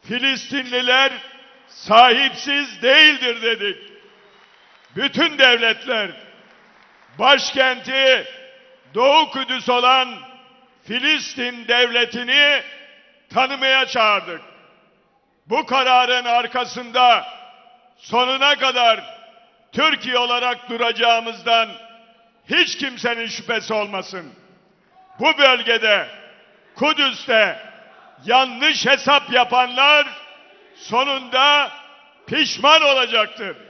Filistinliler sahipsiz değildir dedik. Bütün devletler başkenti Doğu Kudüs olan Filistin devletini tanımaya çağırdık. Bu kararın arkasında sonuna kadar Türkiye olarak duracağımızdan hiç kimsenin şüphesi olmasın. Bu bölgede, Kudüs'te yanlış hesap yapanlar sonunda pişman olacaktır.